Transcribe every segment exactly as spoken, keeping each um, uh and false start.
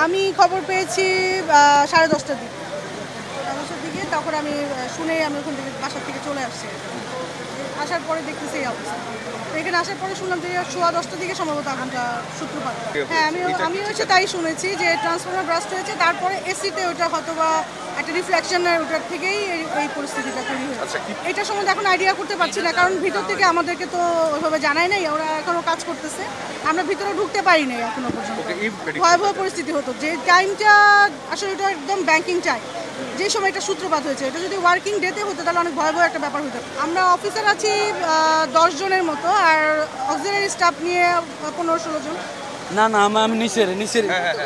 আমি খবর পেয়েছি সাড়ে দশটার দিকে দশটার দিকে তখন আমি শুনেই আমি ওখান থেকে বাসার থেকে চলে আসছি। আসার পরে দেখতেছি এই অবস্থা। এখানে আসার পরে শুনলাম যে সোয়া দশটার দিকে সম্ভবত আগুনটা সূত্রপাত। হ্যাঁ আমি আমি হচ্ছে তাই শুনেছি যে ট্রান্সফরমার ব্রাস্ট হয়েছে, তারপরে এসিতে ওটা হয়তো বা একটা রিফ্লেকশনের ওটার থেকেই এই পরিস্থিতিটা তৈরি হয়েছে। এটা সম্বন্ধে এখন আইডিয়া করতে পারছি না, কারণ ভিতর থেকে আমাদেরকে তো ওইভাবে জানাই নাই, ওরা এখনও কাজ করতেছে, আমরা ভিতরে ঢুকতে পারি নাই এখনো পর্যন্ত। ভয়াবহ পরিস্থিতি হতো যে টাইমটা, আসলে এটা একদম ব্যাংকিং টাইম, যে সময়টা সূত্রপাত হয়েছে। এটা যদি ওয়ার্কিং ডেতে হতো তাহলে অনেক ভয়াবহ একটা ব্যাপার হতো। আমরা অফিসার আছি দশ জনের মতো, আর অক্সিলারি স্টাফ নিয়ে পনেরো ষোলো জন। না না আমি নিচের নিচের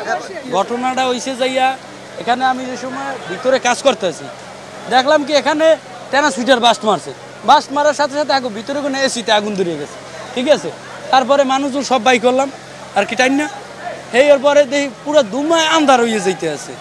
ঘটনাটা হয়েছে যাইয়া এখানে আমি যে সময় ভিতরে কাজ করতেছি দেখলাম কি এখানে ট্রান্সমিটার বাস্ট মারছে, বাস্ট মারার সাথে সাথে আগুন ভিতরে কোনো এসিতে আগুন ধরে গেছে, ঠিক আছে। তারপরে মানুষজন সব বাই করলাম আর কি টাইম না, এই ওর পরে দেখি পুরো দুমায় আন্ধার হয়ে যাইতে আছে।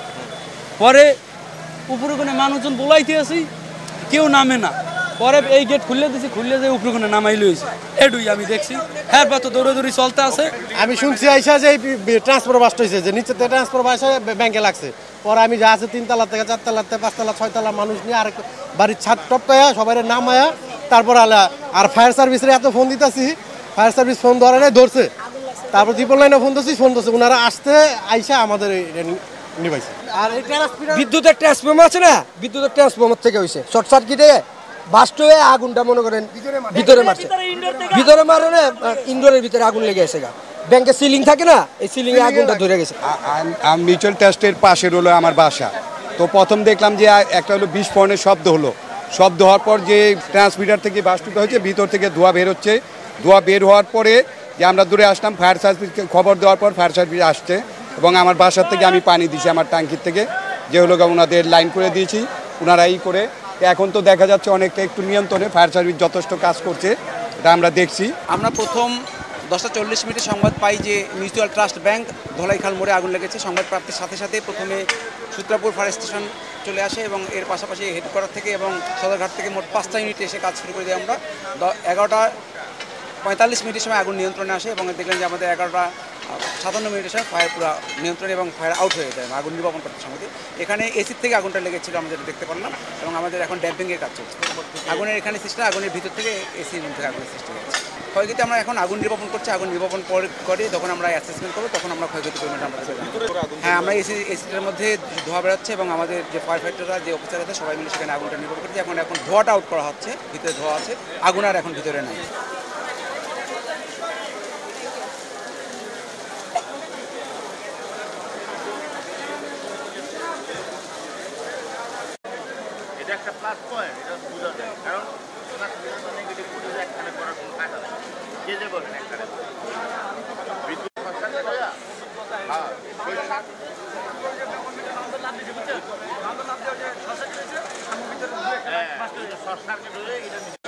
পরে উপরে কোনো মানুষজন বলাইতে আছি, কেউ নামে না। পরে এই গেট খুললে দিছি, খুললে যে উপরে কোনো নামাই লইছে এডুই আমি দেখছি। হ্যাঁ তো দৌড়াদৌড়ি চলতে আছে। আমি শুনছি আইসা যে ট্রান্সফার বাস্ট হয়েছে, যে নিচে ট্রান্সফার বাস্ট হয়ে ব্যাংকে লাগছে। পরে আমি যা আছে তিনতলা থেকে চারতলা থেকে পাঁচতলা ছয়তলা মানুষ নিয়ে আর বাড়ির ছাদ টপকায়া সবাই নামায়া তারপর আলা আর ফায়ার সার্ভিসের এত ফোন দিতেছি, ফায়ার সার্ভিস ফোন ধরে নাই, ধরছে। তারপর ট্রিপল লাইনে ফোন দিচ্ছি, ফোন ধরছে, ওনারা আসতে আইসা আমাদের নিবাইছে। আর এই বিদ্যুতের ট্রান্সফর্মার আছে না, বিদ্যুতের ট্রান্সফর্মার থেকে হয়েছে শর্ট সার্কিটে বাস্ট হয়ে আগুনটা মনে করেন ভিতরে মারছে, ভিতরে মারে না ইনডোরের ভিতরে আগুন লেগে গেছে। গা ব্যাংকের সিলিং থাকে না, এই সিলিং এ আগুনটা ধরে গেছে। মিউচুয়াল ট্রাস্টের পাশের হলো আমার বাসা। তো প্রথম দেখলাম যে একটা হলো বিস্ফোরণের শব্দ হলো, শব্দ হওয়ার পর যে ট্রান্সমিটার থেকে বাস্টটা হয়েছে, ভিতর থেকে ধোঁয়া বের হচ্ছে। ধোঁয়া বের হওয়ার পরে যে আমরা দূরে আসলাম, ফায়ার সার্ভিসকে খবর দেওয়ার পর ফায়ার সার্ভিস আসছে এবং আমার বাসার থেকে আমি পানি দিয়েছি আমার ট্যাঙ্কির থেকে, যে হলো ওনাদের লাইন করে দিয়েছি, ওনারা এই করে। এখন তো দেখা যাচ্ছে অনেকটা একটু নিয়ন্ত্রণে ফায়ার সার্ভিস যথেষ্ট কাজ করছে, এটা আমরা দেখছি। আমরা প্রথম দশটা চল্লিশ মিনিটে সংবাদ পাই যে মিউচুয়াল ট্রাস্ট ব্যাংক ধলাইখাল মোড়ে আগুন লেগেছে। সংবাদ প্রাপ্তির সাথে সাথে প্রথমে সূত্রাপুর ফায়ার স্টেশন চলে আসে এবং এর পাশাপাশি হেডকোয়ার্টার থেকে এবং সদরঘাট থেকে মোট পাঁচটা ইউনিটে এসে কাজ শুরু করে দিই আমরা। এগারোটা পঁয়তাল্লিশ মিনিটের সময় আগুন নিয়ন্ত্রণে আসে এবং দেখলেন যে আমাদের এগারোটা সাতান্ন মিনিটের সময় ফায়ার পুরো নিয়ন্ত্রণে এবং ফায়ার আউট হয়ে যায় আগুন নির্বাপন করতে সময়। এখানে এসির থেকে আগুনটা লেগেছিল আমাদের দেখতে পারলাম এবং আমাদের এখন ড্যাম্পিংয়ের কাজ চলছে। আগুনের এখানে সিস্টেম, আগুনের ভিতর থেকে এসি রুম থেকে আগুনের সৃষ্টি হয়েছে। ক্ষয়ক্ষতি আমরা এখন আগুন নির্বাপন করছি, আগুন নির্বাপন করে যখন আমরা অ্যাসেসমেন্ট করবো তখন আমরা ক্ষয়ক্ষতি পরিমাণটা আমরা হ্যাঁ আমরা এসি এসিটার মধ্যে ধোঁয়া বেরোচ্ছে এবং আমাদের যে ফায়ার ফাইটাররা যে অফিসার আছে সবাই মিলে সেখানে আগুনটা নির্বাপন করছে। এখন এখন ধোঁয়াটা আউট করা হচ্ছে, ভিতরে ধোঁয়া আছে, আগুন আর এখন ভিতরে নাই। এটা একটা প্লাস পয়েন্ট, এটা বোঝা যায়, কারণ নেগেটিভ ফুটেজ একখানে করার কোনো কাজ আছে যে যে বলেন একখানে বিদ্যুৎ সরকার হ্যাঁ শর্ট সার্কিট হয়ে এটা